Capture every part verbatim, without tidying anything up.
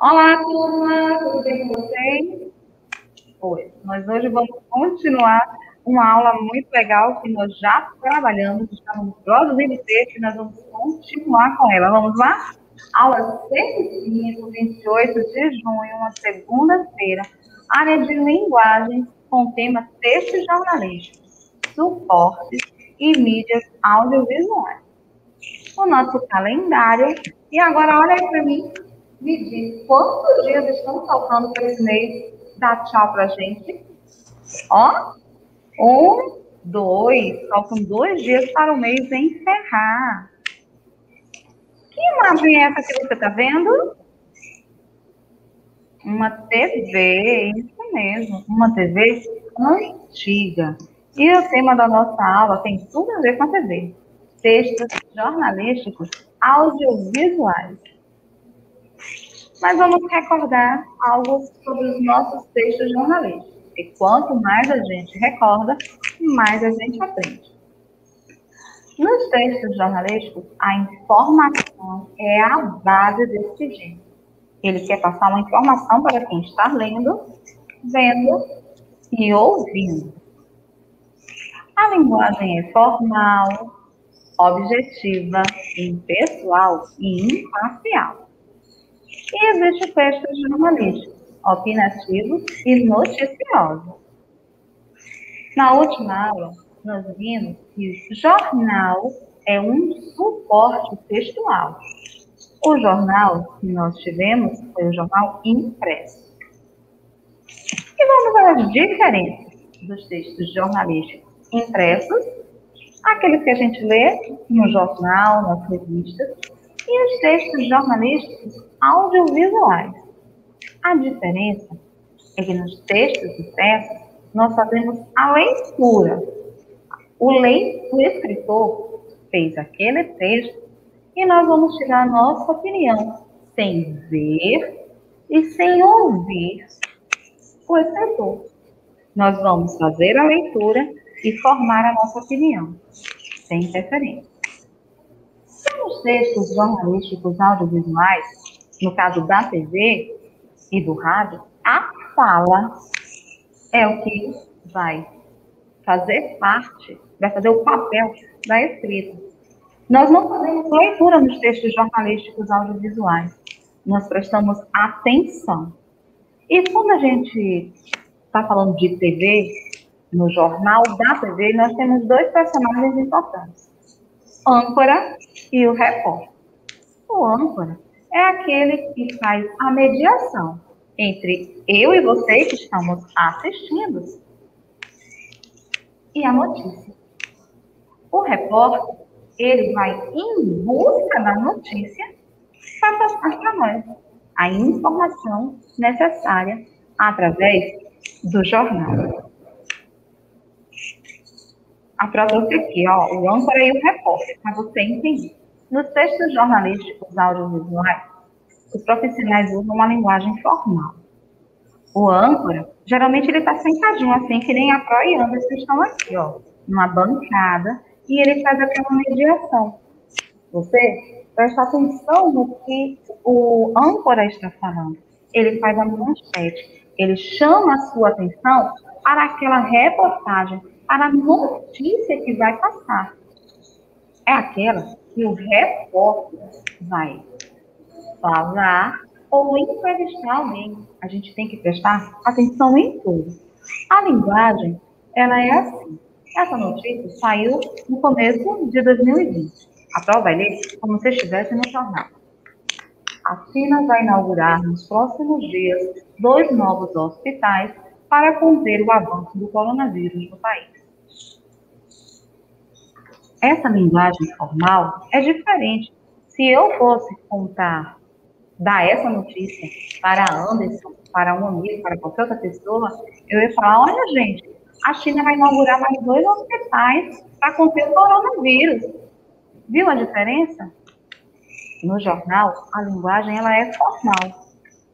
Olá, turma, tudo bem com vocês? Oi, nós hoje vamos continuar uma aula muito legal que nós já trabalhamos, estamos produzindo texto e nós vamos continuar com ela. Vamos lá? Aula cento e cinco, vinte e oito de junho, uma segunda-feira, área de linguagem com tema texto jornalístico, suportes e mídias audiovisuais. O nosso calendário, e agora olha aí para mim, me diz quantos dias estão faltando para esse mês dar tchau para a gente? Ó, um, dois, faltam dois dias para o mês encerrar. Que imagem é essa que você está vendo? Uma T V, isso mesmo, uma T V antiga. E o tema da nossa aula tem tudo a ver com a T V. Textos jornalísticos audiovisuais. Mas vamos recordar algo sobre os nossos textos jornalísticos. E quanto mais a gente recorda, mais a gente aprende. Nos textos jornalísticos, a informação é a base desse gênero. Ele quer passar uma informação para quem está lendo, vendo e ouvindo. A linguagem é formal, objetiva, impessoal e imparcial. E existe o texto jornalístico, opinativo e noticioso. Na última aula, nós vimos que o jornal é um suporte textual. O jornal que nós tivemos foi o jornal impresso. E vamos às diferenças dos textos jornalísticos impressos, aqueles que a gente lê no jornal, nas revistas, e os textos jornalísticos audiovisuais. A diferença é que nos textos impressos nós fazemos a leitura. O, lei, o escritor fez aquele texto e nós vamos tirar a nossa opinião sem ver e sem ouvir o escritor. Nós vamos fazer a leitura e formar a nossa opinião, sem interferência. Nos textos jornalísticos audiovisuais, no caso da T V e do rádio, a fala é o que vai fazer parte, vai fazer o papel da escrita. Nós não fazemos leitura nos textos jornalísticos audiovisuais, nós prestamos atenção. E quando a gente está falando de T V, no jornal da T V, nós temos dois personagens importantes. Âncora e o repórter. O âncora é aquele que faz a mediação entre eu e você que estamos assistindo e a notícia. O repórter, ele vai em busca da notícia para passar para nós a informação necessária através do jornal. A trouxe aqui, ó, o âncora e o repórter, para você entender. Nos textos jornalísticos audiovisuais, os profissionais usam uma linguagem formal. O âncora, geralmente ele está sentadinho assim, que nem a Pro e Anderson estão aqui, ó, numa bancada, e ele faz aquela mediação. Você presta atenção no que o âncora está falando. Ele faz a manchete, ele chama a sua atenção para aquela reportagem, para a notícia que vai passar. É aquela que o repórter vai falar ou entrevistar alguém. A gente tem que prestar atenção em tudo. A linguagem, ela é assim. Essa notícia saiu no começo de dois mil e vinte. A prova vai ler como se estivesse no jornal. A China vai inaugurar nos próximos dias dois novos hospitais para conter o avanço do coronavírus no país. Essa linguagem formal é diferente. Se eu fosse contar, dar essa notícia para Anderson, para um amigo, para qualquer outra pessoa, eu ia falar, olha gente, a China vai inaugurar mais dois hospitais para conter o coronavírus. Viu a diferença? No jornal, a linguagem ela é formal.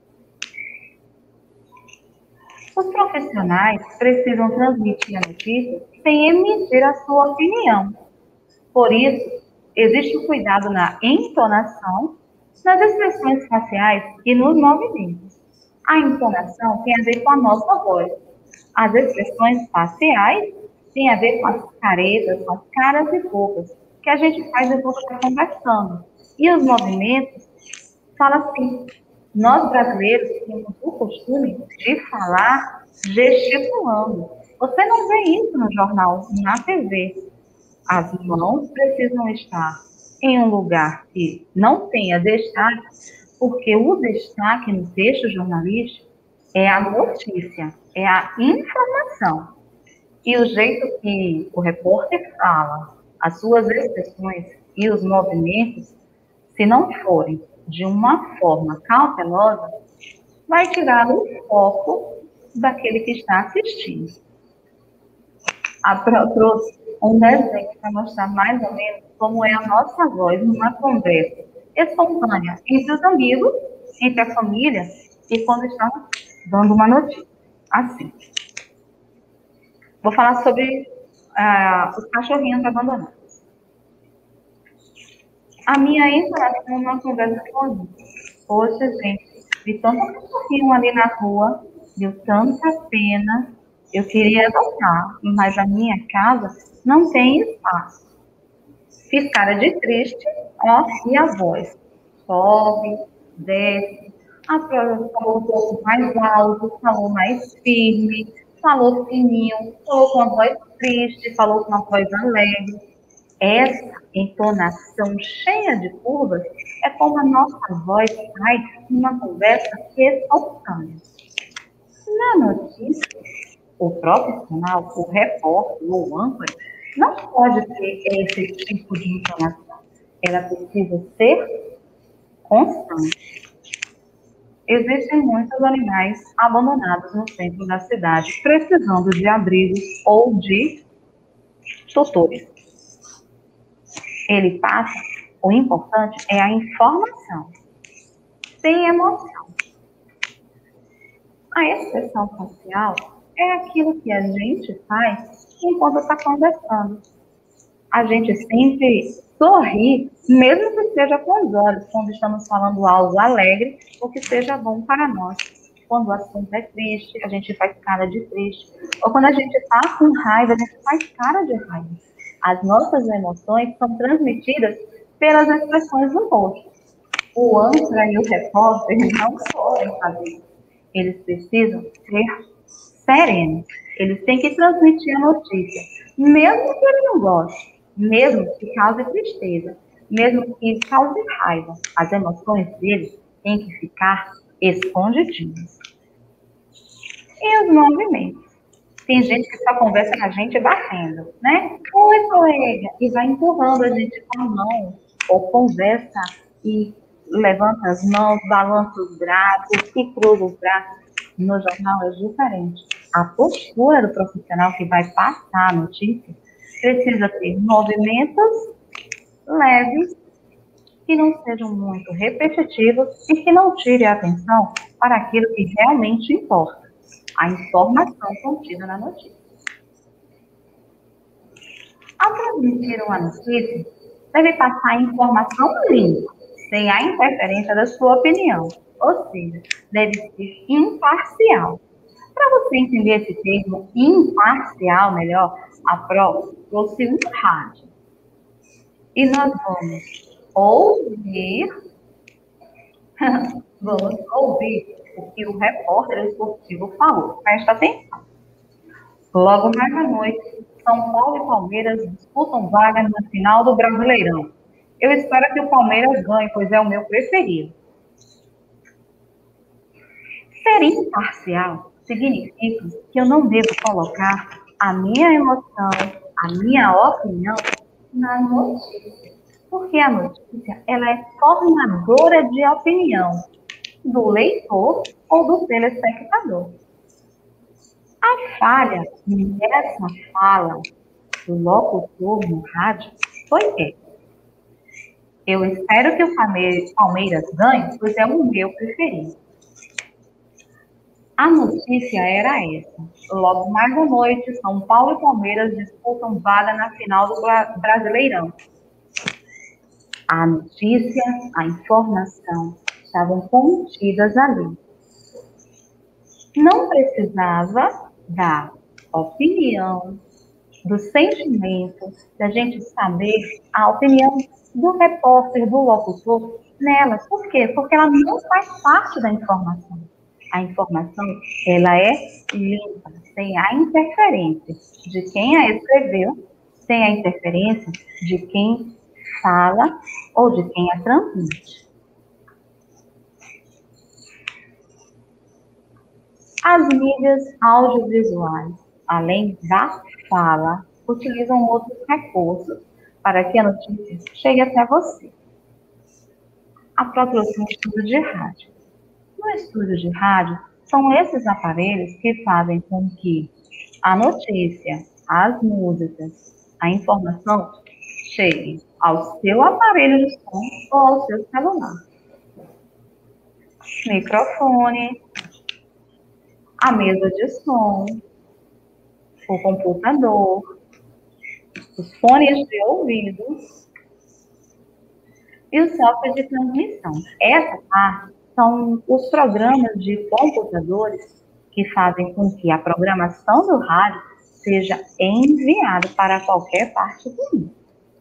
Os profissionais precisam transmitir a notícia sem emitir a sua opinião. Por isso, existe o cuidado na entonação nas expressões faciais e nos movimentos. A entonação tem a ver com a nossa voz. As expressões faciais têm a ver com as caretas, com as caras e bocas, que a gente faz enquanto está conversando. E os movimentos, fala assim, nós brasileiros temos o costume de falar gesticulando. Você não vê isso no jornal, na T V. As mãos precisam estar em um lugar que não tenha destaque, porque o destaque no texto jornalístico é a notícia, é a informação. E o jeito que o repórter fala, as suas expressões e os movimentos, se não forem de uma forma cautelosa, vai tirar o foco daquele que está assistindo. A Pro trouxe um desenho para mostrar mais ou menos como é a nossa voz numa conversa espontânea entre os amigos, entre a família e quando estamos dando uma notícia. Assim. Vou falar sobre ah, os cachorrinhos abandonados. A minha entonação numa conversa com alguém. Poxa, gente, vi tanto cachorrinho ali na rua, deu tanta pena. Eu queria adotar, mas a minha casa não tem espaço. Fiz cara de triste, ó, e a voz. Sobe, desce. A prova falou um pouco mais alto, falou mais firme, falou fininho, falou com uma voz triste, falou com uma voz alegre. Essa entonação cheia de curvas é como a nossa voz sai numa conversa espontânea. Na notícia, o profissional, o repórter, o âncora, não pode ter esse tipo de entonação. Ela precisa ser constante. Existem muitos animais abandonados no centro da cidade, precisando de abrigos ou de tutores. Ele passa, o importante é a informação, sem emoção. A expressão facial é aquilo que a gente faz enquanto está conversando. A gente sempre sorri, mesmo que seja com os olhos, quando estamos falando algo alegre ou que seja bom para nós. Quando o assunto é triste, a gente faz cara de triste. Ou quando a gente está com raiva, a gente faz cara de raiva. As nossas emoções são transmitidas pelas expressões do rosto. O âncora e o repórter não podem fazer isso. Eles precisam ser serenos. Eles têm que transmitir a notícia, mesmo que ele não goste, mesmo que cause tristeza, mesmo que cause raiva. As emoções dele têm que ficar escondidinhas. E os movimentos. Tem gente que só conversa com a gente batendo, né? Oi, colega! E vai empurrando a gente com a mão, ou conversa e levanta as mãos, balança os braços e cruza os braços. No jornal é diferente. A postura do profissional que vai passar a notícia precisa ter movimentos leves, que não sejam muito repetitivos e que não tire a atenção para aquilo que realmente importa, a informação contida na notícia. Ao transmitir uma notícia, deve passar a informação limpa, sem a interferência da sua opinião, ou seja, deve ser imparcial. Para você entender esse termo imparcial melhor, a prova trouxe um rádio. E nós vamos ouvir, vamos ouvir o que o repórter esportivo falou. Presta atenção. Logo mais à noite, São Paulo e Palmeiras disputam vaga na final do Brasileirão. Eu espero que o Palmeiras ganhe, pois é o meu preferido. Ser imparcial significa que eu não devo colocar a minha emoção, a minha opinião na notícia. Porque a notícia, ela é formadora de opinião do leitor ou do telespectador. A falha nessa fala do locutor no rádio foi essa. Eu espero que o Palmeiras ganhe, pois é o meu preferido. A notícia era essa. Logo mais à noite, São Paulo e Palmeiras disputam vaga na final do Brasileirão. A notícia, a informação estavam contidas ali. Não precisava da opinião, do sentimento, da gente saber a opinião do repórter, do locutor nela. Por quê? Porque ela não faz parte da informação. A informação, ela é limpa, sem a interferência de quem a escreveu, sem a interferência de quem fala ou de quem a transmite. As mídias audiovisuais, além da fala, utilizam outros recursos para que a notícia chegue até você. Aproxima o estúdio de rádio. No estúdio de rádio, são esses aparelhos que fazem com que a notícia, as músicas, a informação chegue ao seu aparelho de som ou ao seu celular. Microfone, a mesa de som, o computador, os fones de ouvido e o software de transmissão. Essa parte são os programas de computadores que fazem com que a programação do rádio seja enviada para qualquer parte do mundo.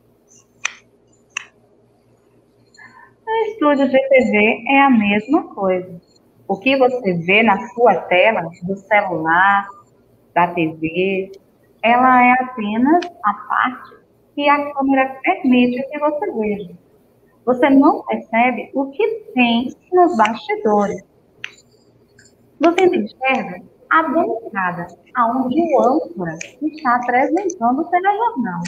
No estúdio de T V é a mesma coisa. O que você vê na sua tela, do celular, da T V, ela é apenas a parte que a câmera permite que você veja. Você não percebe o que tem nos bastidores. Você enxerga a bancada, onde o âncora está apresentando o telejornal.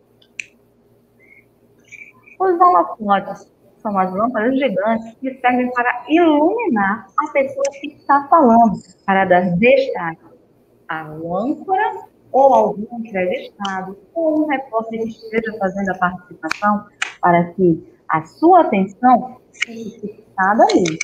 Os holofotes são as lâmpadas gigantes que servem para iluminar a pessoa que está falando, para dar destaque ao âncora ou algum entrevistado ou um repórter que esteja fazendo a participação, para que a sua atenção fique fixada ali.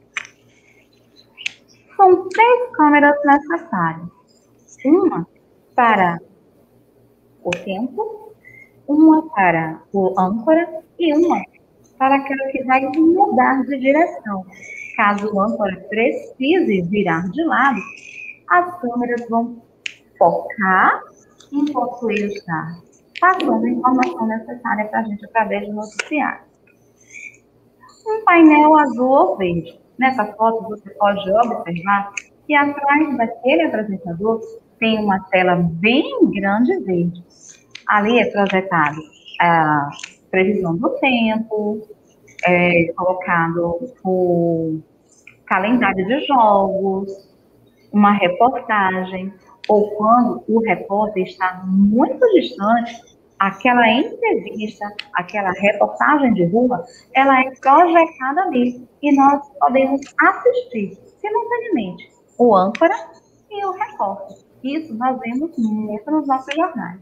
São três câmeras necessárias. Uma para o tempo, uma para o âncora e uma para aquela que vai mudar de direção. Caso o âncora precise virar de lado, as câmeras vão focar enquanto ele está passando a informação necessária para a gente através do noticiário. Um painel azul ou verde. Nessa foto você pode observar que atrás daquele apresentador tem uma tela bem grande verde. Ali é projetado a previsão do tempo, é colocado o calendário de jogos, uma reportagem, ou quando o repórter está muito distante, aquela entrevista, aquela reportagem de rua, ela é projetada ali e nós podemos assistir simultaneamente o âncora e o repórter. Isso nós vemos muito nos nossos jornais.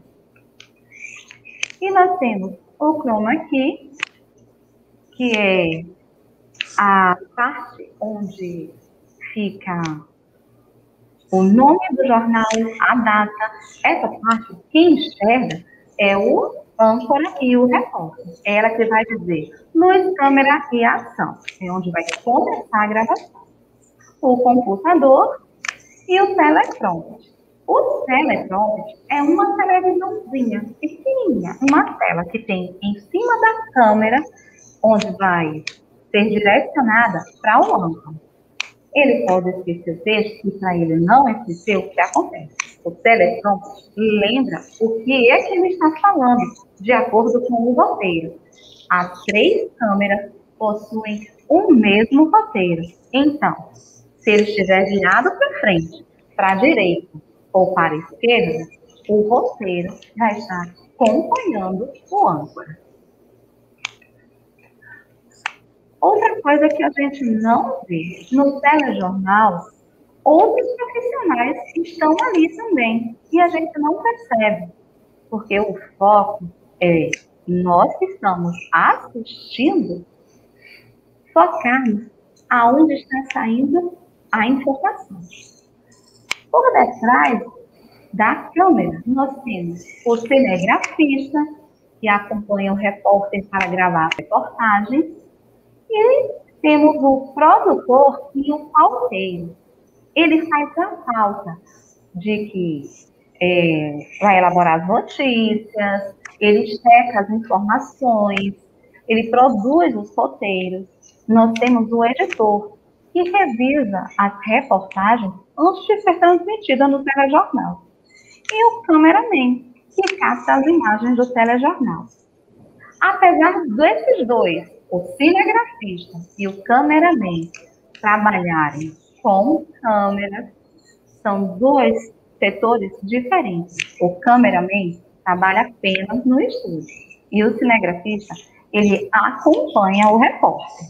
E nós temos o chroma key, que é a parte onde fica o nome do jornal, a data. Essa parte, quem enxerga é o âncora e o repórter. É ela que vai dizer luz, câmera e ação. É onde vai começar a gravação. O computador e o teleprompter. O teleprompter é uma televisãozinha pequenininha, uma tela que tem em cima da câmera, onde vai ser direcionada para o âncora. Ele pode esquecer o texto, e para ele não esquecer, o que acontece? O teleprompter lembra o que é que ele está falando, de acordo com o roteiro. As três câmeras possuem o mesmo roteiro. Então, se ele estiver virado para frente, para a direita ou para a esquerda, o roteiro vai estar acompanhando o âncora. Outra coisa que a gente não vê no telejornal, outros profissionais estão ali também, e a gente não percebe, porque o foco é nós que estamos assistindo, focarmos aonde está saindo a informação. Por detrás da câmera, nós temos o cinegrafista, que acompanha o repórter para gravar a reportagem. E temos o produtor e o pauteiro. Ele faz a pauta de que é, vai elaborar as notícias, ele checa as informações, ele produz os roteiros. Nós temos o editor, que revisa as reportagens antes de ser transmitida no telejornal. E o cameraman, que capta as imagens do telejornal. Apesar desses dois, o cinegrafista e o cameraman, trabalharem com câmeras, são dois setores diferentes. O cameraman trabalha apenas no estúdio e o cinegrafista, ele acompanha o repórter.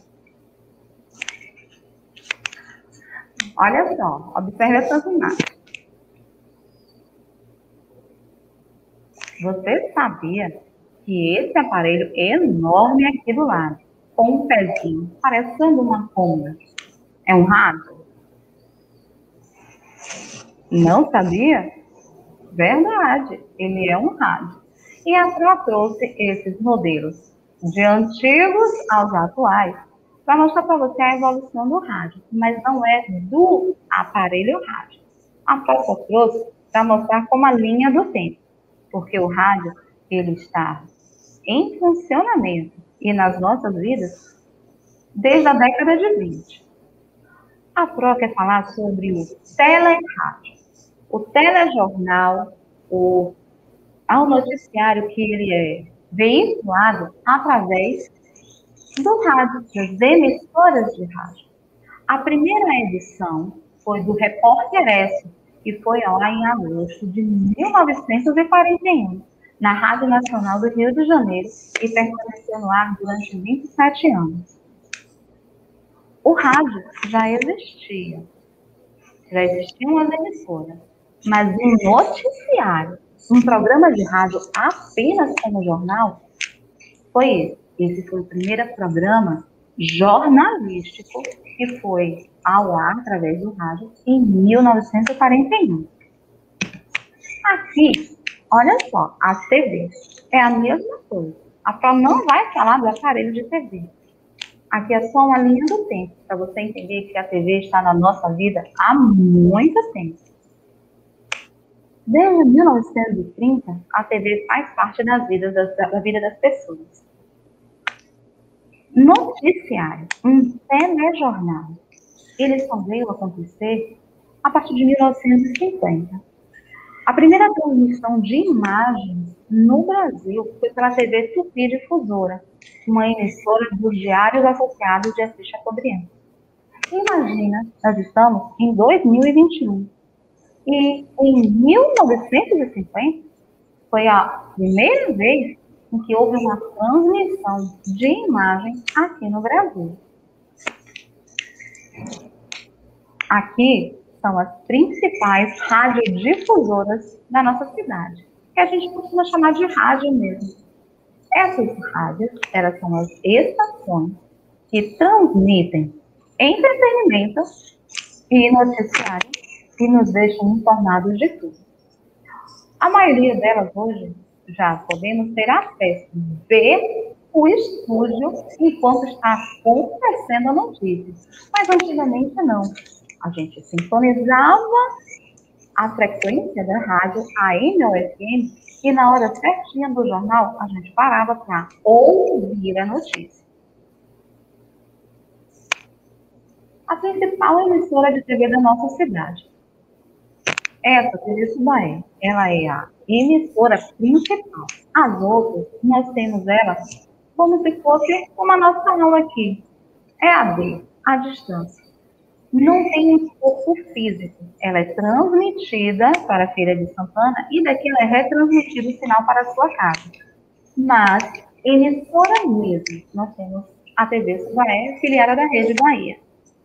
Olha só, observe essas imagens. Você sabia que esse aparelho enorme aqui do lado, com um pezinho, parecendo uma pomba, é um rádio? Não sabia? Verdade, ele é um rádio. E a Pro trouxe esses modelos de antigos aos atuais para mostrar para você a evolução do rádio, mas não é do aparelho rádio. A Pro trouxe para mostrar como a linha do tempo, porque o rádio ele está em funcionamento e nas nossas vidas desde a década de vinte. A Pro quer falar sobre o telerádio, o telejornal, o, ao noticiário que ele é veiculado através do rádio, das emissoras de rádio. A primeira edição foi do Repórter S, que foi lá em agosto de mil novecentos e quarenta e um, na Rádio Nacional do Rio de Janeiro, e permaneceu no ar durante vinte e sete anos. O rádio já existia, já existiam as emissoras, mas um noticiário, um programa de rádio apenas como jornal, foi esse. Esse foi o primeiro programa jornalístico que foi ao ar através do rádio em mil novecentos e quarenta e um. Aqui, olha só, a T V é a mesma coisa. A Pro não vai falar do aparelho de T V. Aqui é só uma linha do tempo, para você entender que a T V está na nossa vida há muito tempo. Desde mil novecentos e trinta, a T V faz parte das vidas das, da vida das pessoas. Noticiário, um telejornal, ele só veio acontecer a partir de mil novecentos e cinquenta. A primeira transmissão de imagens no Brasil foi pela T V Tupi Difusora, uma emissora dos Diários Associados de Assis Chateaubriand. Imagina, nós estamos em dois mil e vinte e um. E em mil novecentos e cinquenta foi a primeira vez em que houve uma transmissão de imagem aqui no Brasil. Aqui são as principais radiodifusoras da nossa cidade, que a gente costuma chamar de rádio mesmo. Essas rádios, elas são as estações que transmitem entretenimento e noticiário e nos deixam informados de tudo. A maioria delas hoje já podemos ter acesso, ver o estúdio enquanto está acontecendo a notícia. Mas antigamente não. A gente sintonizava a frequência da rádio, a M ou F M, e na hora certinha do jornal, a gente parava para ouvir a notícia. A principal emissora de T V da nossa cidade. Essa, T V Subaé, ela é a emissora principal. As outras, nós temos elas como se fosse como a nossa aula aqui. É A D, à distância. Não tem um corpo físico. Ela é transmitida para a Feira de Santana e daqui ela é retransmitido o sinal para a sua casa. Mas, emissora mesmo, nós temos a T V Subaé, filiada da Rede Bahia.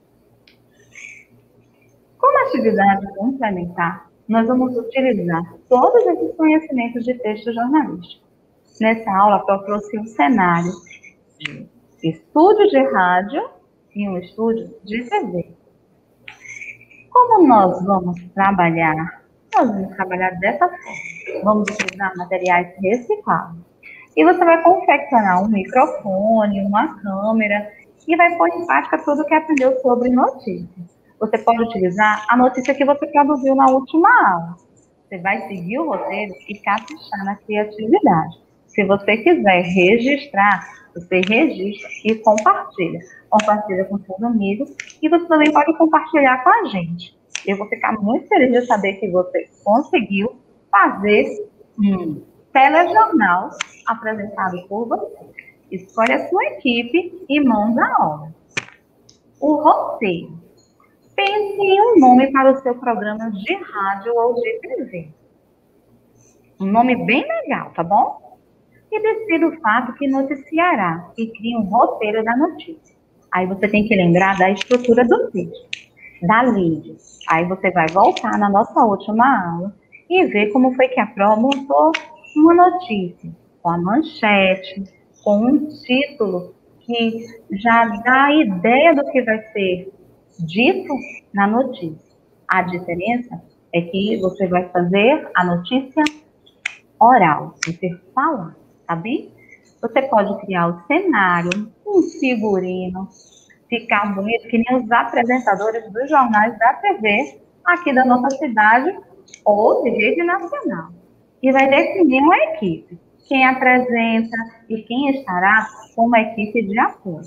Como atividade complementar, nós vamos utilizar todos esses conhecimentos de texto jornalístico. Nessa aula, eu trouxe um cenário de estúdio de rádio e um estúdio de T V. Como nós vamos trabalhar? Nós vamos trabalhar dessa forma. Vamos utilizar materiais reciclados. E você vai confeccionar um microfone, uma câmera, e vai pôr em prática tudo que aprendeu sobre notícia. Você pode utilizar a notícia que você produziu na última aula. Você vai seguir o roteiro e caprichar na criatividade. Se você quiser registrar, você registra e compartilha. Compartilha com seus amigos e você também pode compartilhar com a gente. Eu vou ficar muito feliz de saber que você conseguiu fazer um telejornal apresentado por você. Escolhe a sua equipe e manda a obra. O roteiro. Pense em um nome para o seu programa de rádio ou de T V. Um nome bem legal, tá bom? E decida o fato que noticiará e crie um roteiro da notícia. Aí você tem que lembrar da estrutura do texto, da lead. Aí você vai voltar na nossa última aula e ver como foi que a Pro montou uma notícia, com a manchete, com um título que já dá a ideia do que vai ser dito na notícia. A diferença é que você vai fazer a notícia oral, você fala, tá bem? Você pode criar o cenário, um figurino, ficar bonito, que nem os apresentadores dos jornais da T V, aqui da nossa cidade ou de rede nacional. E vai definir uma equipe, quem apresenta e quem estará como equipe de apoio.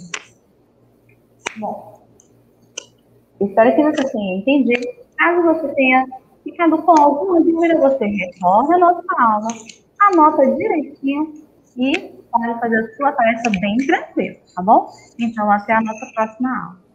Bom, espero que você tenha entendido. Caso você tenha ficado com alguma dúvida, você retorna a nossa aula, anota direitinho e pode fazer a sua tarefa bem tranquilo, tá bom? Então, até a nossa próxima aula.